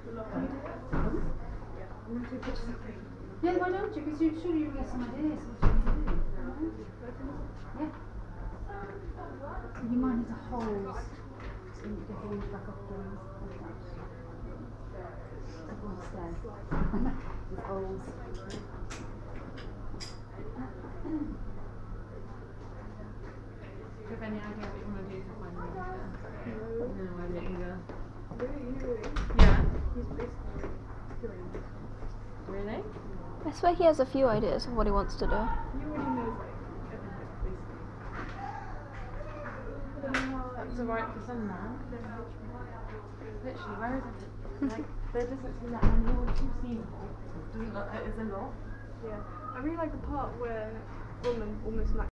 Yeah, why don't you? Because surely you'll get some ideas what you can do. Yeah. You might need to hold so you get the back up things. Everyone stares. It's old. Do you have any idea what you want to do to find the leader? No idea either. Really? Yeah. He's basically doing it. Really? I swear he has a few ideas of what he wants to do. He already knows like everything, basically. That's alright for some now. Literally, where is it? Like, there doesn't seem that many, all too seemable. Doesn't look like there's a lot. Yeah. I really like the part where Roman almost